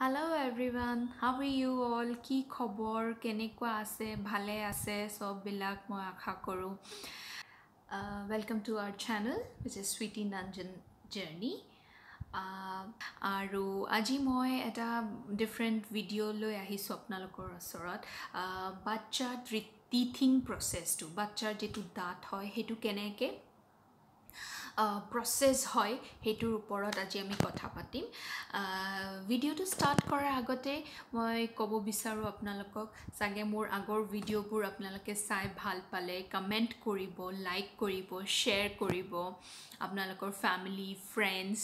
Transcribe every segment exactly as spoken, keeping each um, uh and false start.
Hello everyone, how are you all? কি খবৰ কেনেকুৱা আছে ভালে আছে সব বিলাক মই আশা কৰো Welcome to our channel which is Sweetie Nanjan Journey আৰু আজি মই এটা different video লৈ আহিছো আপোনালোকৰ ওচৰত বাচ্চাৰ teething process টো বাচ্চাৰ যেটো দাঁত হয় হেতু কেনেকে process হয় হেতুৰ ওপৰত আজি আমি কথা পাতিম ভিডিওটো স্টাৰ্ট কৰাৰ আগতে মই ক'ব বিচাৰো আপোনালোকক সাগে মোৰ আগৰ ভিডিওবোৰ আপোনালোকে চাই ভাল পালে কমেন্ট কৰিব লাইক কৰিব শেয়াৰ কৰিব আপোনালোকৰ ফ্যামিলি ফ্ৰেন্ডস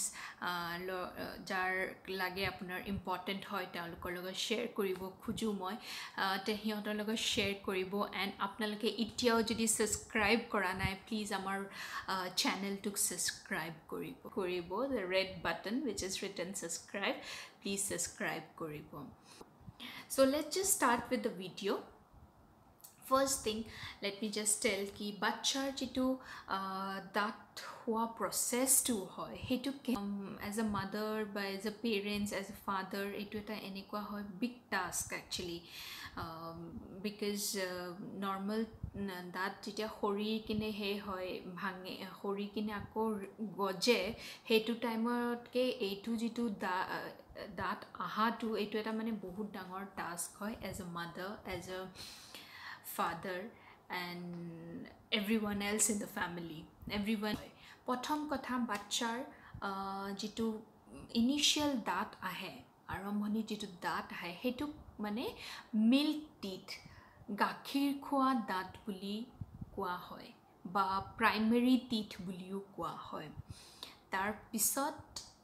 যাৰ লাগে আপোনাৰ ইম্পৰ্টেন্ট হয় তেওঁলোকৰ লগত শেয়াৰ কৰিব খুজু মই তে হিহঁতৰ লগত শেয়াৰ কৰিব এন্ড আপোনালোকে এতিয়াও যদি সাবস্ক্ৰাইব কৰা নাই প্লিজ আমাৰ চেনেলটো subscribe koribo koribo the red button which is written subscribe please subscribe koribo so let's just start with the video first thing let me just tell ki bachchar jitu uh, that hua process to hoy hetu um, as a mother by as a parents as a father etu eta enekwa hoy big task actually um, because uh, normal that যেতিয়া হৰি কিনে হে হয় ভাঙে হৰি কিনে আকৌ গজে হেতু টাইমত কে এইটো জিতু দাঁত আহাটো এইটো এটা মানে বহুত ডাঙৰ টাস্ক হয় as a mother as a father and everyone else in the family everyone প্ৰথম কথা বাচ্চাৰ জিতু ইনিশিয়াল দাঁত আহে আৰম্ভণি জিতু দাঁত আহে হেতু মানে মিল্ক টিথ গাখীৰ খোৱা দাঁত বুলি কোৱা হয় বা প্ৰাইমাৰী টিথ বুলিও কোৱা হয় তাৰ পিছত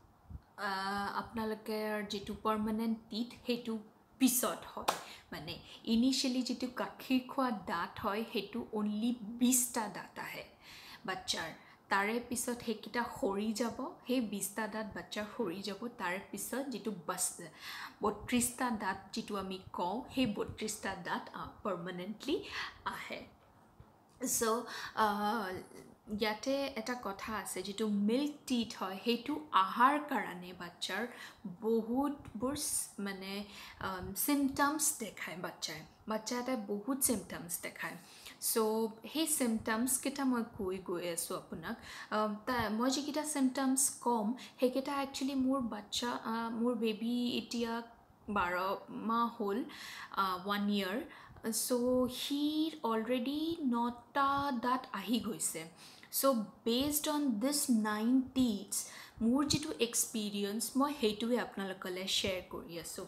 আপোনালোকে যেটো পাৰ্মানেন্ট টিথ হেতু পিছত হয় মানে ইনিশিয়ালি যেটো গাখীৰ খোৱা দাঁত হয় হেতু অনলি বিশটা দাঁত আহে বাচ্চাৰ তাৰে পিছত হেকিটা হৰি যাব হে বিশটা দাঁত বাচ্চাৰ হৰি যাব তাৰে পিছত যেটো বত্ৰিশটা দাঁত যেটো আমি কওঁ হে বত্ৰিশটা দাঁত পাৰ্মানেন্টলি আহে so ইয়াতে এটা কথা আছে যেটো মিল্ক টিথ হয় হেতু আহাৰ কাৰণে বাচ্চাৰ বহুত বৰ মানে সিম্পটমস দেখায় বাচ্চাই বাচ্চাতে বহুত সিম্পটমস দেখায় so hey symptoms kita moi koi goi asu apunak ta moi jekita symptoms kom hekita actually mur bachcha mur baby etia twelve ma hol one year so he already nota that ahi goise so based on this nine teeths mur jitu experience moi hetuwe apnalokale share kori asu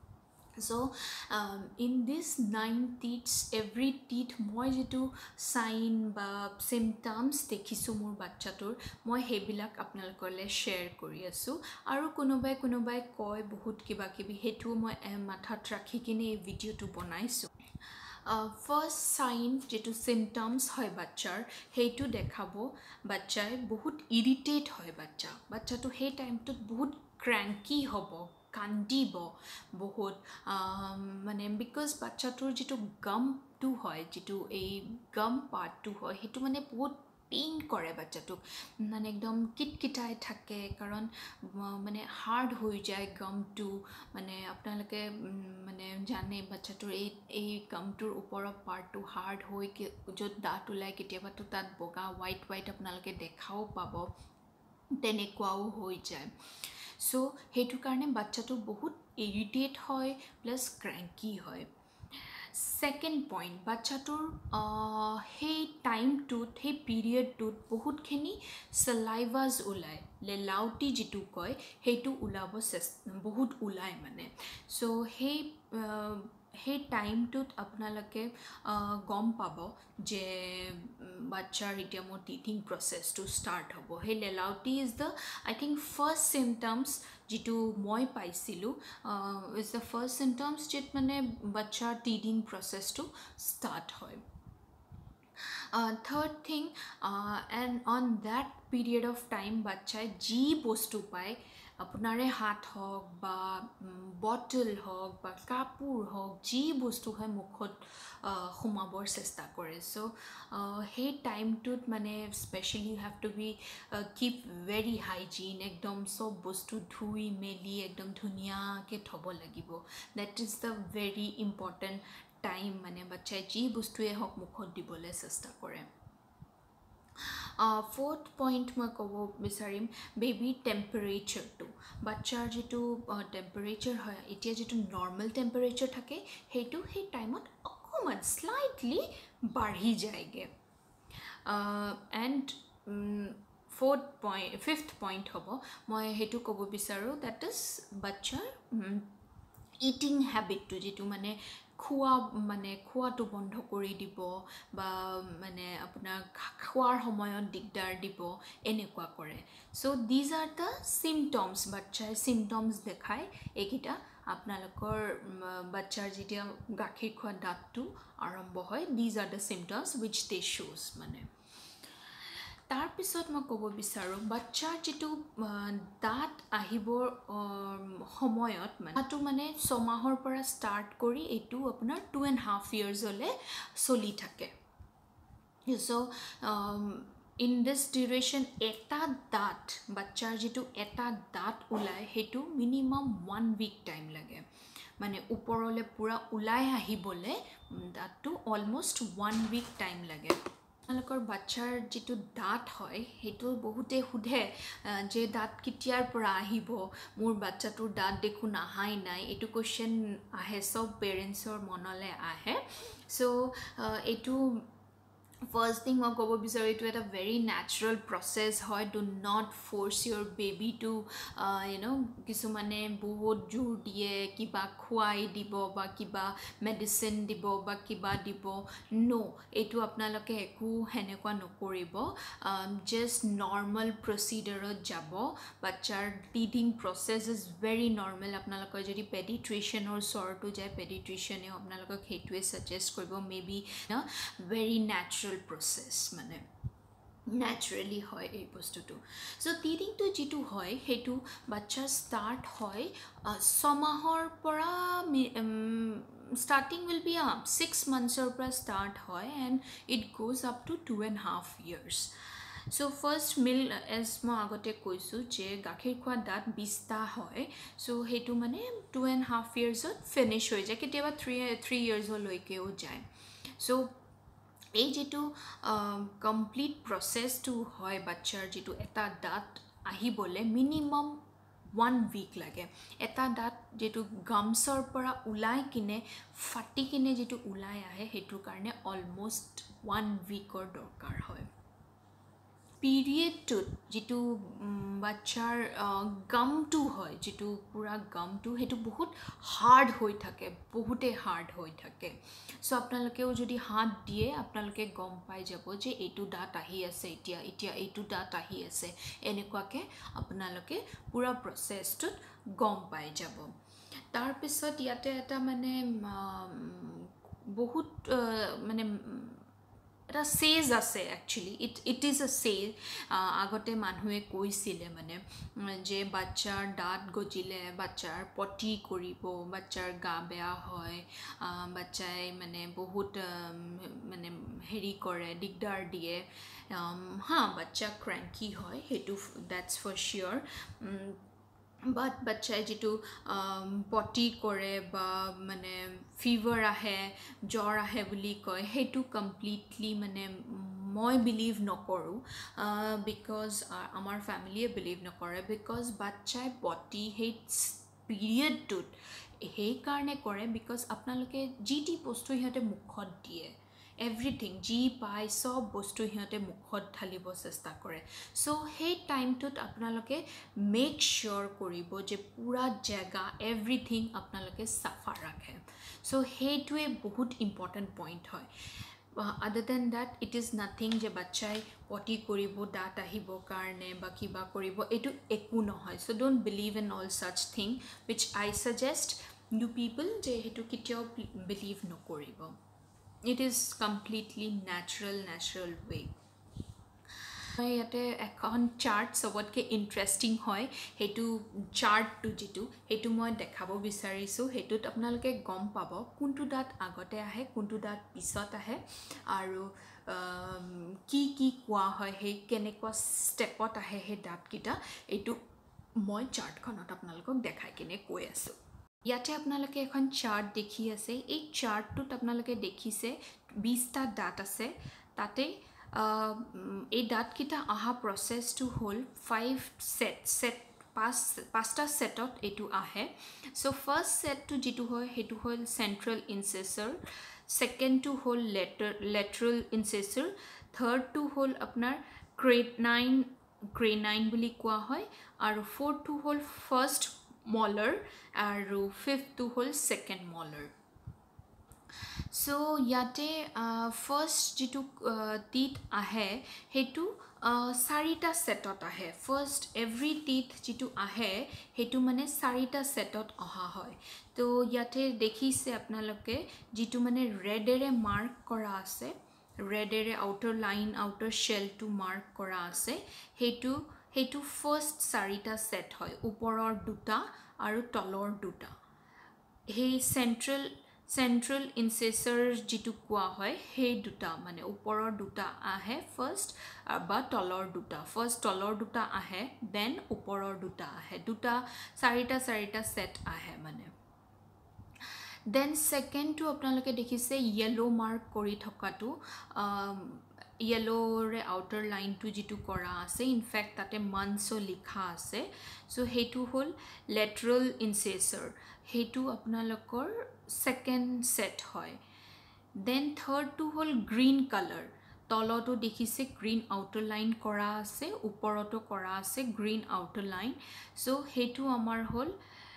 so um, in this nine teeths every teeth moi jitu sign ba symptoms dekhisu mur bachchatur moi hebilak apnalokale share kori asu aru konobai konobai koi bahut kiba kibi hetu moi mathat rakhi kine ei video tu banaisu Uh, first sign যেটো symptoms হয় বাচ্চাৰ হেতু দেখাবো বাচ্চাই বহুত irritate হয় বাচ্চা বাচ্চাটো হে টাইমটোত বহুত ক্ৰ্যাঙ্কি হ'ব কান্দিব বহুত মানে বিকজ বাচ্চাটোৰ যেটো গামটো হয় যেটো এই গাম পাৰ্টটো হয় হেতু মানে বহুত পেইন কৰে বাচ্চাটোক মানে একদম কিটকিটাই থাকে কাৰণ মানে হাৰ্ড হৈ যায় গামটো মানে আপোনালোকে মানে জানে বাচ্চাটোৰ এই এই গামটোৰ ওপৰৰ পাৰ্টটো হাৰ্ড হৈ যত দাঁত ওলাই কেতিয়াবাটো তাত বগা হোৱাইট হোৱাইট আপোনালোকে দেখাও পাব তেনেকুৱাও হৈ যায় so হেতু কাৰণে বাচ্চাটো বহুত ইৰিটেট হয় প্লাস ক্ৰ্যাঙ্কি হয় second point bachatur uh, hey time to hey period to bahut khini salivas ulai le lauti jitu koy hetu ulabo bahut ulai mane so hey uh, hey time to apnalake uh, gom pabo je bachchar etia mo teething process to start hobo hey le lauti is the I think first symptoms jitu moi paisilu uh, is the first symptoms jit mane bachchar teething process to start hoy uh, third thing uh, and on that period of time bachchai ji bostu pai আপোনাৰে হাত হওক বা bottle হওক বা কাপোৰ হওক যি বস্তু হয় মুখত সোমাবৰ চেষ্টা কৰে চ' সেই টাইমটোত মানে specially you have to be keep very hygiene একদম চব বস্তু ধুই মেলি একদম ধুনীয়াকৈ থ'ব লাগিব that is the very important time মানে বাচ্চাই যি বস্তুৱে হওক মুখত দিবলৈ চেষ্টা কৰে ফ'ৰ্থ পইণ্ট মই ক'ব বিচাৰিম বেবীৰ টেম্পাৰেচাৰটো বাচ্চাৰ যিটো টেম্পাৰেচাৰ হয় এতিয়া যিটো নৰ্মেল টেম্পাৰেচাৰ থাকে সেইটো সেই টাইমত অকণমান স্লাইটলি বাঢ়ি যায়গৈ and fourth point fifth point হ'ব মই সেইটো ক'ব বিচাৰোঁ দেট ইজ বাচ্চাৰ ইটিং হেবিটটো যিটো মানে খোৱা মানে খোৱাটো বন্ধ কৰি দিব বা মানে আপোনাৰ খোৱাৰ সময়ত দিগদাৰ দিব এনেকুৱা কৰে so' these are the symptoms বাচ্চাই চিমটমছ দেখায় এইকেইটা আপোনালোকৰ বাচ্চাৰ যেতিয়া গাখীৰ খোৱা দাঁতটো আৰম্ভ হয় these are the symptoms which they শ্ব'জ মানে তাৰপিছত মই ক'ব বিচাৰোঁ বাচ্চাৰ যিটো দাঁত আহিবৰ সময়ত মানে দাঁতটো মানে ছমাহৰ পৰা ষ্টাৰ্ট কৰি এইটো আপোনাৰ টু এণ্ড হাফ ইয়াৰ্ছলৈ চলি থাকে চ' ইন দিছ ডিউৰেশ্যন এটা দাঁত বাচ্চাৰ যিটো এটা দাঁত ওলায় সেইটো মিনিমাম ওৱান উইক টাইম লাগে মানে ওপৰলৈ পূৰা ওলাই আহিবলৈ দাঁতটো অলমষ্ট ওৱান উইক টাইম লাগে আপোনালোকৰ বাচ্চাৰ যিটো দাঁত হয় সেইটো বহুতে সোধে যে দাঁত কেতিয়াৰ পৰা আহিব মোৰ বাচ্চাটোৰ দাঁত দেখোন আহাই নাই এইটো কুৱেশ্যন আহে চব পেৰেণ্টছৰ মনলৈ আহে চ' এইটো ফাৰ্ষ্ট থিং মই ক'ব বিচাৰোঁ এইটো এটা ভেৰি নেচাৰেল প্ৰচেছ হয় do not force your baby to you know' কিছুমানে বহুত জোৰ দিয়ে কিবা খুৱাই দিব বা কিবা মেডিচিন দিব বা কিবা দিব ন' এইটো আপোনালোকে একো সেনেকুৱা নকৰিব জাষ্ট নৰ্মেল প্ৰচিডাৰত যাব বাচ্চাৰ teething process is very normal আপোনালোকৰ যদি পেডিট্ৰিচিয়ানৰ ওচৰতো যায় পেডিট্ৰিচিয়ানেও আপোনালোকক সেইটোৱে ছাজেষ্ট কৰিব may be very natural process মানে নেচাৰেলি হয় এই বস্তুটো চ' টিডিংটো যিটো হয় সেইটো বাচ্চাৰ ষ্টাৰ্ট হয় ছমাহৰ পৰা starting will be up six মান্থছৰ পৰা ষ্টাৰ্ট হয় and it goes up to two and half years so' first meal as মই আগতে কৈছোঁ যে গাখীৰ খোৱা দাঁত বিছটা হয় চ' সেইটো মানে টু এণ্ড হাফ ইয়াৰ্ছত ফিনিছ হৈ যায় কেতিয়াবা থ্ৰী থ্ৰী ইয়াৰ্ছলৈকেও যায় চ' এই যিটো কমপ্লিট প্ৰচেছটো হয় বাচ্চাৰ যিটো এটা দাঁত আহিবলৈ মিনিমাম ওৱান উইক লাগে এটা দাঁত যিটো গামছৰ পৰা ওলাই কিনে ফাটি কিনে যিটো ওলাই আহে সেইটোৰ কাৰণে অলমষ্ট ওৱান উইকৰ দৰকাৰ হয় পিৰিয়ডটোত যিটো বাচ্চাৰ গামটো হয় যিটো পূৰা গামটো সেইটো বহুত হাৰ্ড হৈ থাকে বহুতেই হাৰ্ড হৈ থাকে চ' আপোনালোকেও যদি হাত দিয়ে আপোনালোকে গম পাই যাব যে এইটো দাঁত আহি আছে এতিয়া এতিয়া এইটো দাঁত আহি আছে এনেকুৱাকৈ আপোনালোকে পূৰা প্ৰচেছটোত গম পাই যাব তাৰপিছত ইয়াতে এটা মানে বহুত মানে এটা চেজ আছে actually it it is a চেজ আগতে মানুহে কৈছিলে মানে যে বাচ্চাৰ দাঁত গজিলে বাচ্চাৰ পটি কৰিব বাচ্চাৰ গা বেয়া হয় বাচ্চাই মানে বহুত মানে হেৰি কৰে দিগদাৰ দিয়ে হা বাচ্চা ক্ৰেংকি হয় সেইটো ডেটছ ফৰ চিয়'ৰ বাট বাচ্চাই যিটো পটি কৰে বা মানে ফিভাৰ আহে জ্বৰ আহে বুলি কয় সেইটো কমপ্লিটলি মানে মই বিলিভ নকৰোঁ বিকজ আমাৰ ফেমিলিয়ে বিলিভ নকৰে বিকজ বাচ্চাই পটি সেই পিৰিয়ডটোত সেইকাৰণে কৰে বিকজ আপোনালোকে যি টি বস্তু সিহঁতে মুখত দিয়ে এভৰিথিং যি পায় চব বস্তু সিহঁতে মুখত ঢালিব চেষ্টা কৰে চ' সেই টাইমটোত আপোনালোকে মেক চিয়'ৰ কৰিব যে পূৰা জেগা এভৰিথিং আপোনালোকে চাফা ৰাখে চ' সেইটোৱে বহুত ইম্পৰ্টেণ্ট পইণ্ট হয় other than that it is nothing যে বাচ্চাই পটি কৰিব দাঁত আহিবৰ কাৰণে বা কিবা কৰিব এইটো একো নহয় so' don't believe in all such thing which I suggest you people যে সেইটো কেতিয়াও বিলিভ নকৰিব It is completely natural, natural way. ইয়াতে এখন চাৰ্ট চবতকৈ ইণ্টাৰেষ্টিং হয় সেইটো চাৰ্টটো যিটো সেইটো মই দেখাব বিচাৰিছোঁ সেইটোত আপোনালোকে গম পাব কোনটো দাঁত আগতে আহে কোনটো দাঁত পিছত আহে আৰু কি কি কোৱা হয় সেই কেনেকুৱা ষ্টেপত আহে সেই দাঁতকেইটা এইটো মই চাৰ্টখনত আপোনালোকক দেখাই কিনে কৈ আছোঁ ইয়াতে আপোনালোকে এখন চাৰ্ট দেখি আছে এই চাৰ্টটোত আপোনালোকে দেখিছে বিছটা দাঁত আছে তাতে এই দাঁতকেইটা অহা প্ৰচেছটো হ'ল ফাইভ সেট সেট পাঁচ পাঁচটা সেটত এইটো আহে চ' ফাৰ্ষ্ট সেটটো যিটো হয় সেইটো হ'ল চেণ্ট্ৰেল ইনচেছৰ ছেকেণ্ডটো হ'ল লেটাৰ লেটাৰেল ইনচেছৰ থাৰ্ডটো হ'ল আপোনাৰ ক্ৰেনাইন ক্ৰেনাইন বুলি কোৱা হয় আৰু ফ'ৰ্থটো হ'ল ফাৰ্ষ্ট মলাৰ আৰু ফিফথটো হ'ল ছেকেণ্ড মলাৰ চ' ইয়াতে ফাৰ্ষ্ট যিটো টিথ আহে সেইটো চাৰিটা সেটত আহে ফাৰ্ষ্ট এভৰি টিথ যিটো আহে সেইটো মানে চাৰিটা সেটত অহা হয় তো ইয়াতে দেখিছে আপোনালোকে যিটো মানে ৰেডেৰে মাৰ্ক কৰা আছে ৰেডেৰে আউটাৰ লাইন আউটাৰ শ্বেলটো মাৰ্ক কৰা আছে সেইটো সেইটো ফাৰ্ষ্ট চাৰিটা সেট হয় ওপৰৰ দুটা আৰু তলৰ দুটা সেই চেণ্ট্ৰেল চেণ্ট্ৰেল ইনচেছৰ যিটো কোৱা হয় সেই দুটা মানে ওপৰৰ দুটা আহে ফাৰ্ষ্ট বা তলৰ দুটা ফাৰ্ষ্ট তলৰ দুটা আহে দেন ওপৰৰ দুটা আহে দুটা চাৰিটা চাৰিটা সেট আহে মানে দেন ছেকেণ্ডটো আপোনালোকে দেখিছে য়েলো মাৰ্ক কৰি থকাটো য়েলোৰে আউটাৰ লাইনটো যিটো কৰা আছে ইনফেক্ট তাতে মান্থছো লিখা আছে চ' সেইটো হ'ল লেটাৰেল ইনচেছৰ সেইটো আপোনালোকৰ ছেকেণ্ড সেট হয় দেন থাৰ্ডটো হ'ল গ্ৰীণ কালাৰ তলতো দেখিছে গ্ৰীণ আউটাৰ লাইন কৰা আছে ওপৰতো কৰা আছে গ্ৰীণ আউটাৰ লাইন চ' সেইটো আমাৰ হ'ল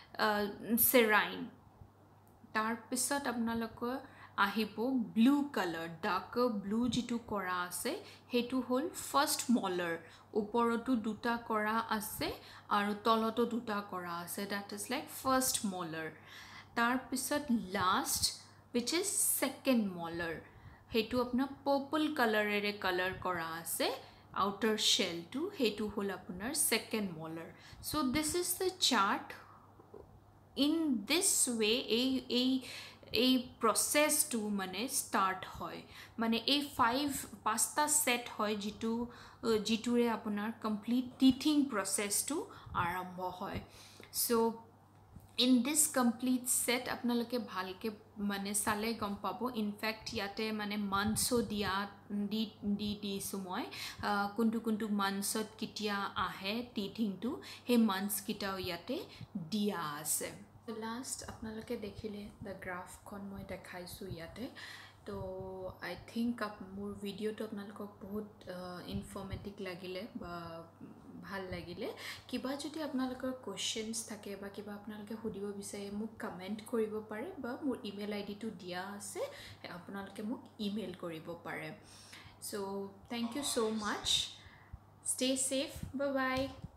চেৰাইন তাৰপিছত আপোনালোকৰ আহিব ব্লু কালাৰ ডাৰ্কৰ ব্লু যিটো কৰা আছে সেইটো হ'ল ফাৰ্ষ্ট মলাৰ ওপৰতো দুটা কৰা আছে আৰু তলতো দুটা কৰা আছে that is like first molar তাৰপিছত last which is second molar সেইটো আপোনাৰ পাৰ্পল কালাৰেৰে কালাৰ কৰা আছে আউটাৰ শ্বেলটো সেইটো হ'ল আপোনাৰ second molar so this is the chart in this way এই এই এই প্ৰচেছটো মানে ষ্টাৰ্ট হয় মানে এই ফাইভ পাঁচটা সেট হয় যিটো যিটোৰে আপোনাৰ কমপ্লিট টিথিং প্ৰচেছটো আৰম্ভ হয় so' in this complete set আপোনালোকে ভালকৈ মানে চালে গম পাব ইনফেক্ট ইয়াতে মানে মান্থছো দিয়া দি দি দিছোঁ মই কোনটো কোনটো মান্থছত কেতিয়া আহে টিথিংটো সেই মান্থছকেইটাও ইয়াতে দিয়া আছে লাষ্ট আপোনালোকে দেখিলে দ্য গ্ৰাফখন মই দেখাইছোঁ ইয়াতে তো আই থিংক মোৰ ভিডিঅ'টো আপোনালোকক বহুত ইনফৰ্মেটিভ লাগিলে বা ভাল লাগিলে কিবা যদি আপোনালোকৰ কোৱেশ্চনছ থাকে বা কিবা আপোনালোকে সুধিব বিচাৰে মোক কমেণ্ট কৰিব পাৰে বা মোৰ ইমেইল আই ডিটো দিয়া আছে আপোনালোকে মোক ইমেইল কৰিব পাৰে so' thank you so' much stay safe bye by